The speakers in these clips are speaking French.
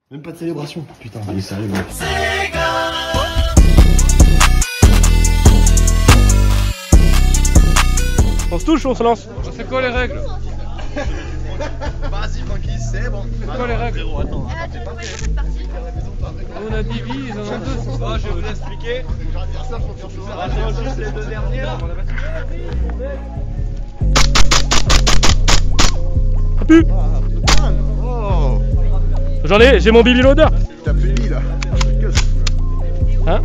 Même pas de célébration. Putain, allez, sérieux, mec. On se touche ou on se lance? C'est quoi les règles? Vas-y, tranquille, c'est bon. C'est quoi les règles? Attends, T'es pas prêt? On a 10 vies, ils en ont 2. Je vais vous l'expliquer. Attends, juste les deux derniers là. Ça pue. Oh, J'en ai, j'ai mon bibi loader. t'as plus de vie là. Hein?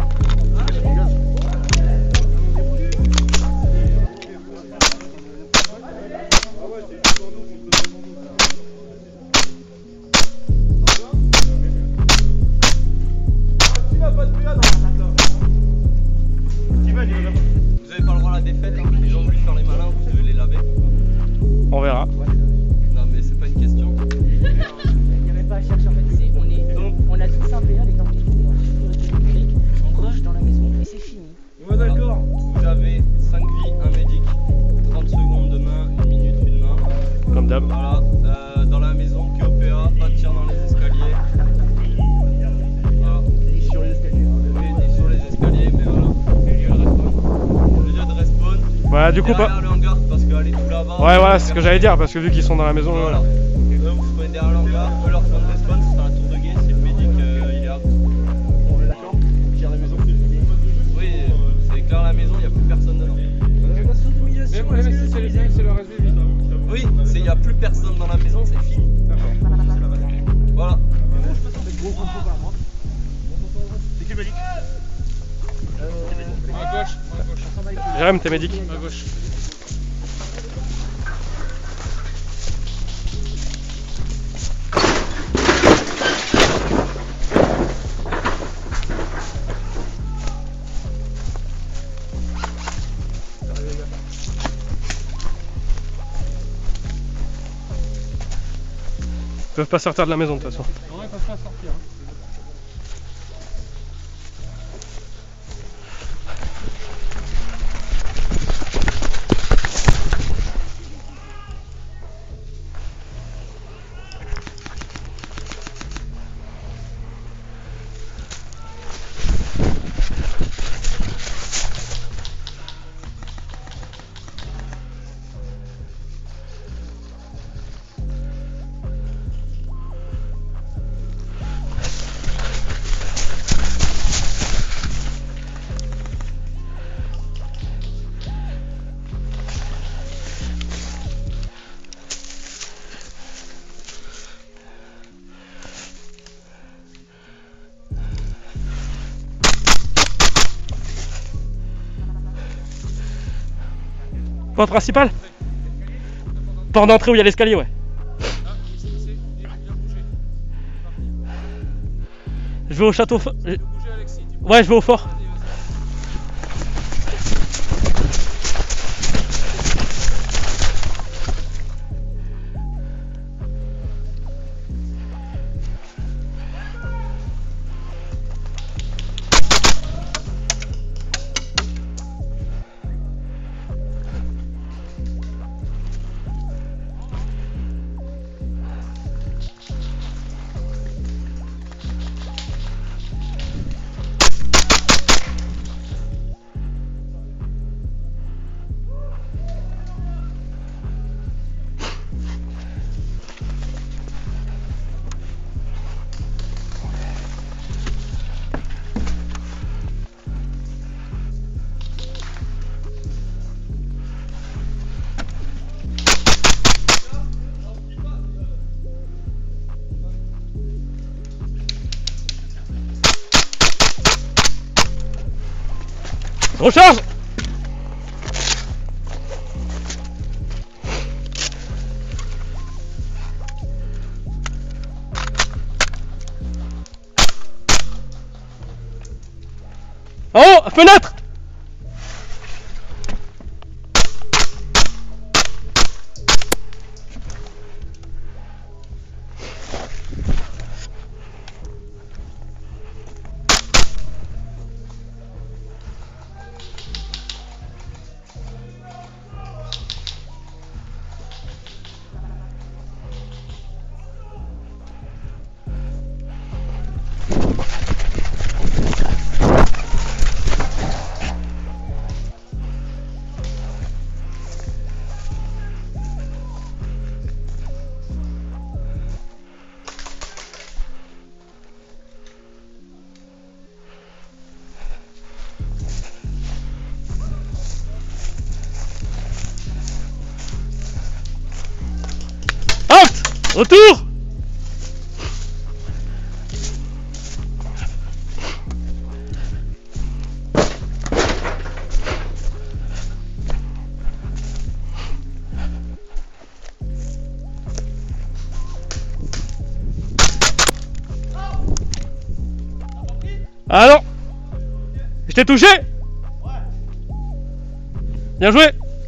Vous avez pas le droit à la défaite, hein. Les gens ont voulu faire les malins, vous devez les laver. On verra. Non mais c'est pas une question. Il n'y avait pas à chercher en fait, on a tous un PA, les cartes électriques, on rush dans la maison et c'est fini. Ouais d'accord. Vous avez 5 vies, un médic, 30 secondes de main, 1 minute, une main. Comme d'hab. Voilà, dans la maison, que OPA, pas de tir dans les escaliers. Voilà. Ni sur les escaliers. Oui, ni sur les escaliers, mais voilà. Le lieu de respawn. Ouais, du coup, derrière pas. le hangar, parce qu'aller tout là-bas. Ouais, voilà, c'est ce que j'allais dire, parce que vu qu'ils sont dans la maison, Voilà. voilà. Eux, vous prenez derrière le hangar, eux, leur point de respawn, c'est un tour de guet, si le médic il est out. On est d'accord? Tire la maison, c'est fini. Oui, c'est clair, la maison, il n'y a plus personne dedans. Mais c'est le reste des vies. Oui, il n'y a plus personne dans la maison, c'est fini. Voilà. C'est qui Malik? À gauche, à gauche. Jérém, t'es médic. À gauche. Ils peuvent pas sortir de la maison de toute façon. Non, ils peuvent pas sortir. Porte principale? Porte d'entrée où il y a l'escalier, ouais. Je vais au château fort. Ouais, je vais au fort. Recharge! Oh, fenêtre! Retour. Ah non! Je t'ai touché? Ouais. Bien joué!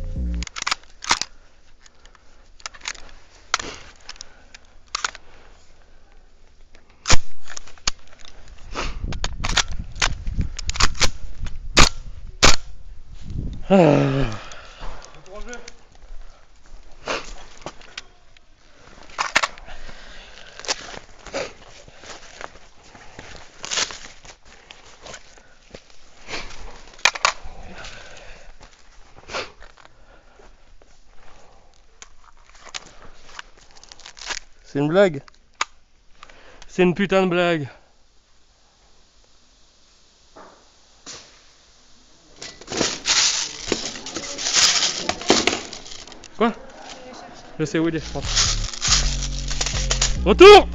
Ah. C'est une blague. C'est une putain de blague. Quoi? Je sais où il est, je pense. Retour!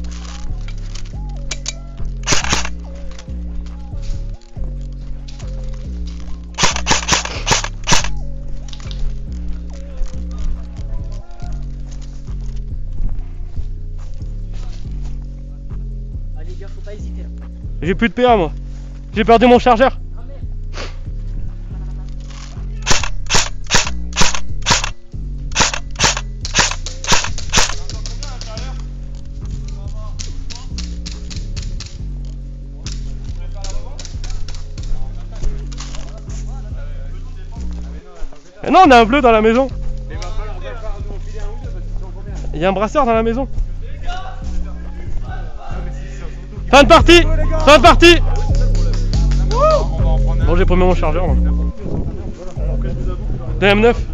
Ah les gars, faut pas hésiter là. J'ai plus de PA moi. J'ai perdu mon chargeur. Ah merde. Mais non, on a un bleu dans la maison. Mais va falloir nous enfiler un ou deux parce qu'ils sont combien? Il y a un brasseur dans la maison. Fin de partie. Fin de partie. On va en prendre un. Bon, j'ai pris mon chargeur. Moi. De M9.